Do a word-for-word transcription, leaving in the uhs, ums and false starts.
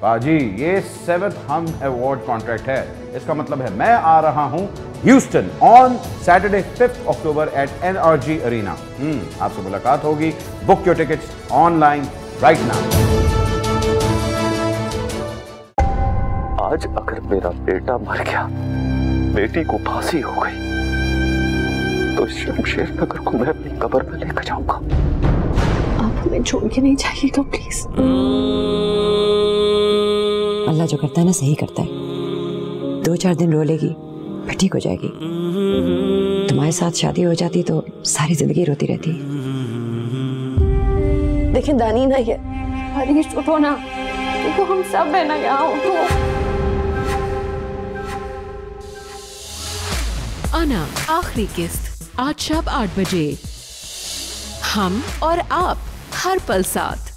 बाजी, ये सेवंथ हम अवार्ड कॉन्ट्रैक्ट है। इसका मतलब है मैं आ रहा हूं Houston on Saturday fifth October at NRG arena. Hmm आपसे मुलाकात होगी। Book your tickets online right now. आज अगर मेरा बेटा मर गया, बेटी को फांसी हो गई, तो शमशेर नगर को मैं अपनी कब्र में लेकर जाऊंगा। आप हमें छोड़ के नहीं जाइएगा प्लीज। अल्लाह जो करता है ना सही करता है। दो चार दिन रो लेगी फिर ठीक हो जाएगी। तुम्हारे साथ शादी हो जाती तो सारी जिंदगी रोती रहती। देखिए दानी ना, ये हरीश उठो ना, देखो हम सब है ना यहाँ, उठो। आना आखिरी किस्त आज शाम आठ बजे। हम और आप हर पल साथ।